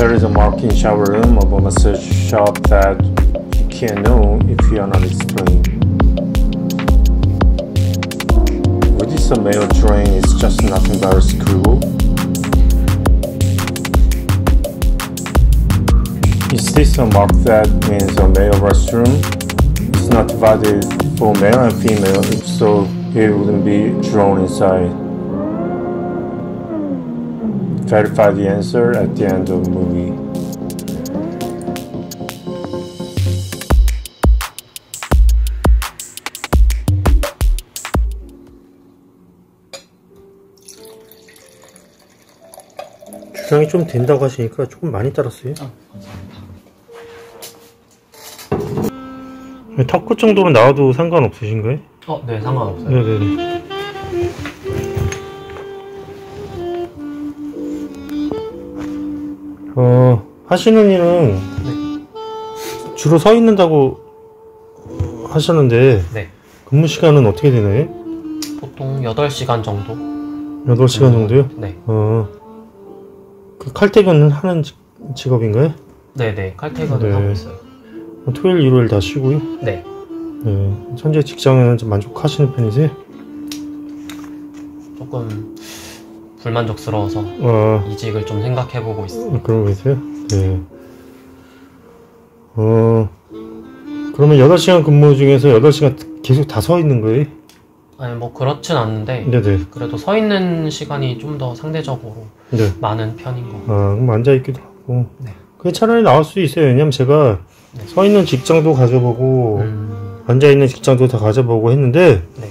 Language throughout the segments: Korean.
There is a mark in shower room of a massage shop that you can't know if you are not explained. With this a male drain is just nothing but a screw. Is this a mark that means a male restroom? It's not divided for male and female, if so it wouldn't be drawn inside. Verify the answer at the end of the movie. 주량이 좀 된다고 하시니까 조금 많이 따랐어요. 턱끝 정도로 나와도 상관없으신가요? 네, 상관없어요. 네네네. 하시는 일은 네. 주로 서 있는다고 하셨는데 네. 근무 시간은 어떻게 되나요? 보통 8시간 정도? 8시간 정도요? 네. 그 칼퇴근은 하는 직업인가요? 네네, 칼퇴근을 네. 하고 있어요. 토요일, 일요일 다 쉬고요? 네. 네. 현재 직장에는 좀 만족하시는 편이세요? 조금 불만족스러워서 이직을 좀 생각해보고 있어요. 그러고 계세요? 네. 그러면 8시간 근무 중에서 8시간 계속 다 서 있는 거예요? 아니 뭐 그렇진 않는데 네네. 그래도 서 있는 시간이 좀 더 상대적으로 네. 많은 편인 거. 그럼 앉아있기도 하고. 네. 그게 차라리 나을 수 있어요. 왜냐면 제가 네. 서 있는 직장도 가져보고 앉아있는 직장도 다 가져보고 했는데 네.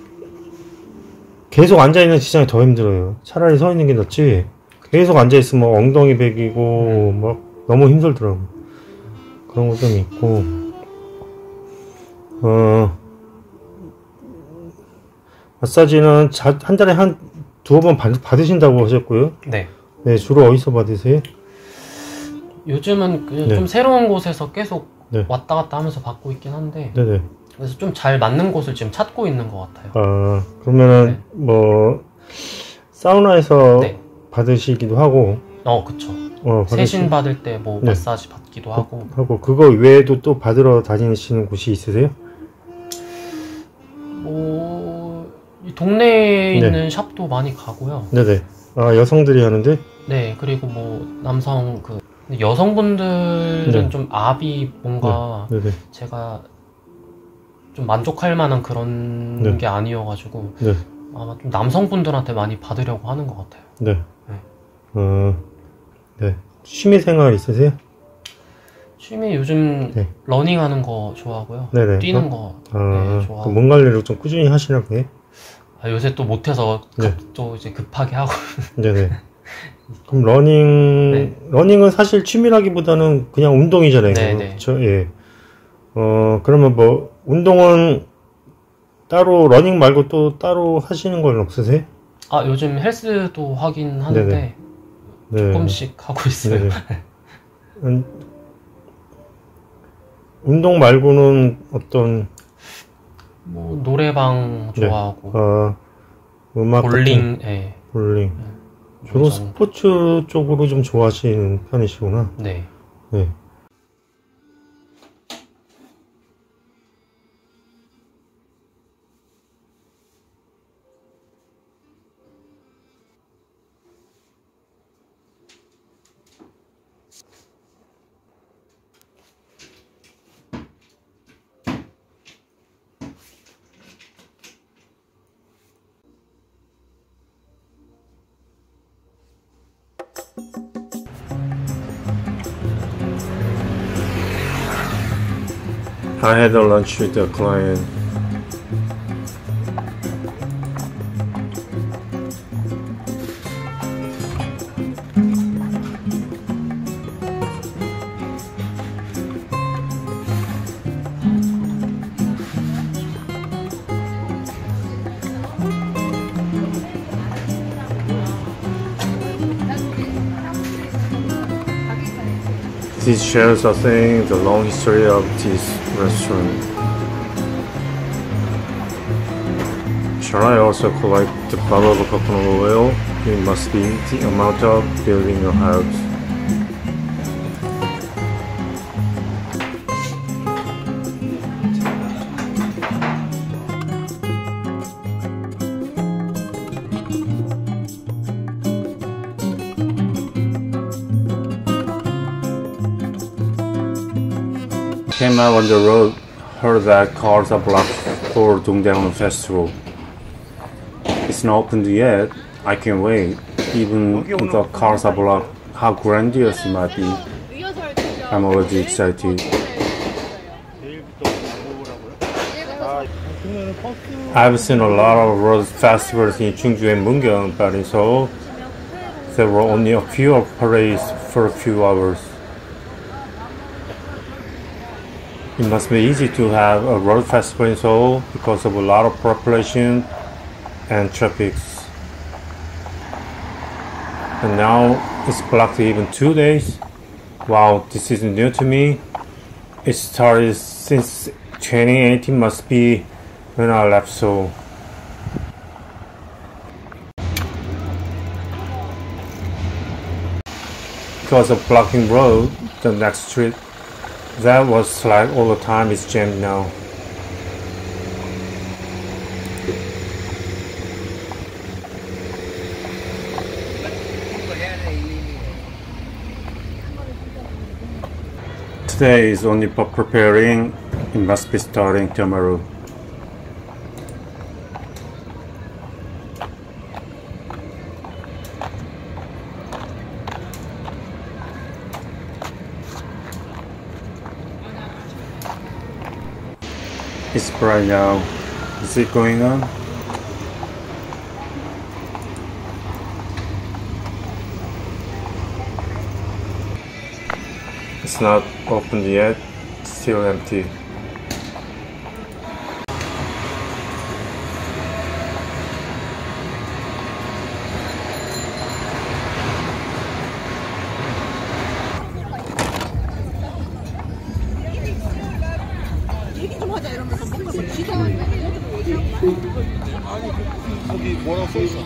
계속 앉아있는 직장이 더 힘들어요. 차라리 서 있는 게 낫지. 계속 앉아있으면 엉덩이 베기고 막 너무 힘들더라고. 그런 거 좀 있고. 마사지는 한 달에 한 두어 번 받으신다고 하셨고요. 네. 네, 주로 어디서 받으세요? 요즘은 네. 좀 새로운 곳에서 계속 네. 왔다 갔다 하면서 받고 있긴 한데 네네. 그래서 좀 잘 맞는 곳을 지금 찾고 있는 것 같아요. 그러면은 네. 뭐 사우나에서 네. 받으시기도 하고. 그쵸. 세신 받을 때 뭐 네. 마사지 받기도 하고. 그거 외에도 또 받으러 다니시는 곳이 있으세요? 이 동네에 네. 있는 샵도 많이 가고요. 네네. 여성들이 하는데? 네, 그리고 뭐 남성 여성분들은 네. 좀 압이 뭔가 네네. 제가 좀 만족할 만한 그런 네. 게 아니어가지고 네. 아마 좀 남성분들한테 많이 받으려고 하는 것 같아요. 네. 네. 네. 취미생활 있으세요? 취미 요즘 네. 러닝하는 거 좋아하고요. 네네. 뛰는 거 네, 좋아하고. 몸 관리를 좀 꾸준히 하시라고 해? 요새 또 못해서 네. 또 이제 급하게 하고. 네네. 그럼 러닝, 네. 러닝은 사실 취미라기보다는 그냥 운동이잖아요. 네네. 그렇죠? 예. 그러면 뭐, 운동은 따로, 러닝 말고 또 따로 하시는 건 없으세요? 요즘 헬스도 하긴 하는데, 네. 조금씩 하고 있어요. 네네. 운동 말고는 어떤, 뭐, 노래방 좋아하고, 음악 볼링, 같은, 예. 볼링. 주로 스포츠 쪽으로 좀 좋아하시는 편이시구나. 네. 네. I had a lunch with a client. These chairs are saying the long history of this restaurant. Shall I also collect the bottle of coconut oil? It must be the amount of building a house. Came out on the road, heard that cars are blocked for Dongdaemun Festival. It's not opened yet. I can't wait. Even if the cars are blocked, how grandiose it might be. I'm already excited. I've seen a lot of road festivals in Chungju and Mungyang, but in Seoul, there were only a few parades for a few hours. It must be easy to have a road festival in Seoul because of a lot of population and traffic. And now it's blocked even 2 days. Wow, this is new to me. It started since 2018, must be when I left Seoul. Because of blocking road, the next street that was like all the time is jammed now. Today is only for preparing. It must be starting tomorrow. It's bright now. Is it going on? It's not opened yet. Still empty. 거기 뭐라고 써있어?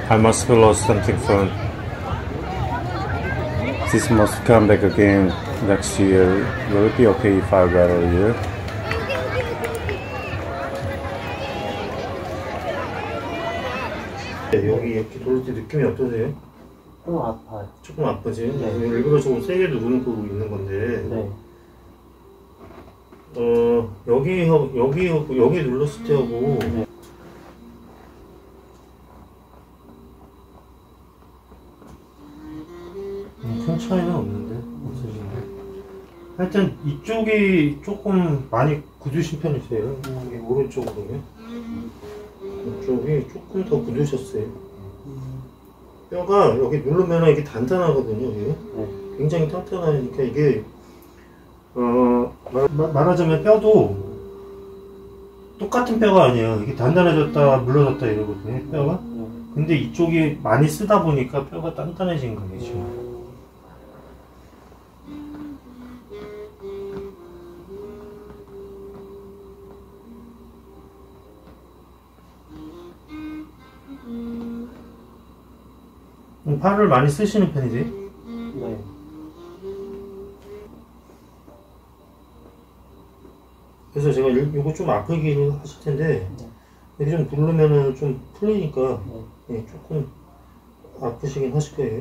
I must have lost something fun. This must come back again next year. Will it be okay if I wait a year? 여기 이렇게 돌릴 때 느낌이 어떠세요? 좀 아파요. 조금 아프지? 네. 일부러 조금 세게 누르고 있는 건데 네. 여기 눌렀을 때 하고 네. 큰 차이는 없는데 없으신데 하여튼 이쪽이 조금 많이 굳으신 편이세요. 여기 오른쪽으로요. 이쪽이 조금 더 굳으셨어요. 뼈가 여기 누르면 이게 단단하거든요. 이게. 네. 굉장히 탄탄하니까 이게 말하자면 뼈도 똑같은 뼈가 아니에요. 이게 단단해졌다 물러졌다 이러거든요. 뼈가. 근데 이쪽이 많이 쓰다 보니까 뼈가 단단해진 거예요. 지금. 팔을 많이 쓰시는 편이세요? 네. 그래서 제가 이거 좀 아프긴 하실 텐데 이렇게 좀 누르면은 좀 풀리니까 예, 조금 아프시긴 하실 거예요.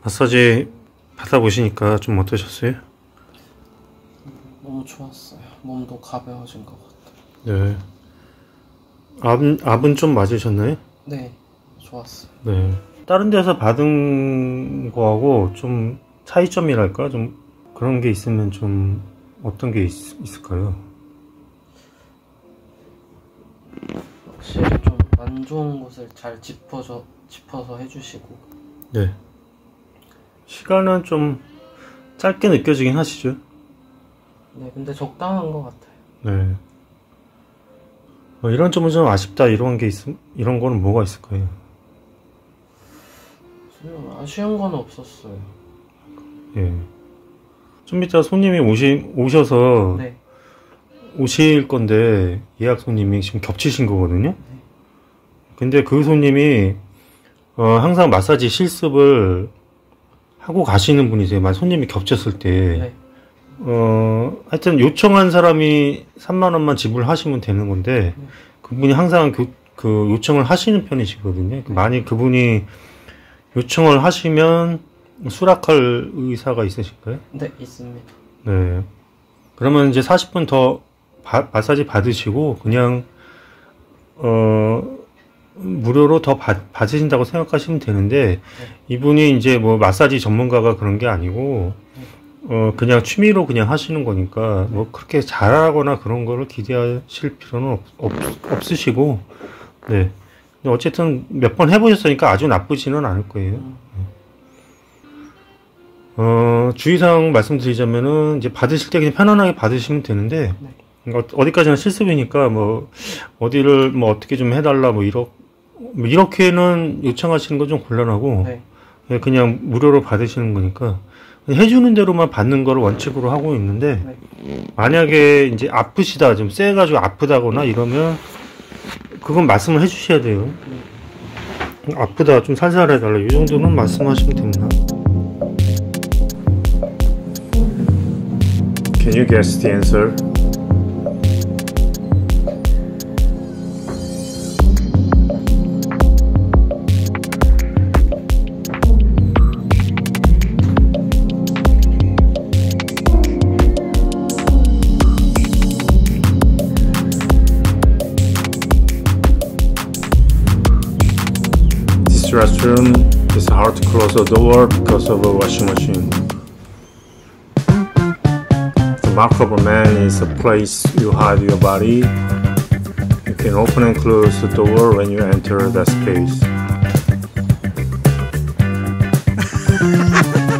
마사지 받아보시니까 좀 어떠셨어요? 너무 좋았어요. 몸도 가벼워진 것 같아요. 네. 압은 좀 맞으셨나요? 네, 좋았어요. 네. 다른 데서 받은 거하고 좀 차이점이랄까? 좀 그런 게 있으면 좀 어떤 게 있을까요? 확실히 좀 안 좋은 곳을 잘 짚어서 해주시고. 네. 시간은 좀 짧게 느껴지긴 하시죠? 네, 근데 적당한 것 같아요. 네. 이런 점은 좀 아쉽다 이런 거는 뭐가 있을까요? 아쉬운 건 없었어요. 예. 좀 이따 손님이 오셔서 네. 오실 건데 예약 손님이 지금 겹치신 거거든요. 근데 그 손님이 항상 마사지 실습을 하고 가시는 분이세요. 손님이 겹쳤을 때. 네. 하여튼 요청한 사람이 3만 원만 지불하시면 되는 건데 그분이 항상 그 요청을 하시는 편이시거든요. 만약 그분이 요청을 하시면 수락할 의사가 있으실까요? 네, 있습니다. 네. 그러면 이제 40분 더 마사지 받으시고 그냥 무료로 더 받으신다고 생각하시면 되는데 이분이 이제 뭐 마사지 전문가가 그런 게 아니고 그냥 취미로 그냥 하시는 거니까 뭐 그렇게 잘하거나 그런 거를 기대하실 필요는 없으시고 네. 어쨌든 몇 번 해보셨으니까 아주 나쁘지는 않을 거예요. 주의사항 말씀드리자면은 이제 받으실 때 그냥 편안하게 받으시면 되는데 어디까지나 실습이니까 뭐 어디를 뭐 어떻게 좀 해달라 뭐 이렇게는 요청하시는 건 좀 곤란하고 네. 그냥 무료로 받으시는 거니까 해주는 대로만 받는 거를 원칙으로 하고 있는데 만약에 이제 아프시다 좀 세가지고 아프다거나 이러면 그건 말씀을 해주셔야 돼요. 아프다 좀 살살 해달라 이 정도는 말씀하시면 됩니다. Can you guess the answer? This restroom is hard to close the door because of a washing machine. The mark of a man is a place you hide your body. You can open and close the door when you enter that space.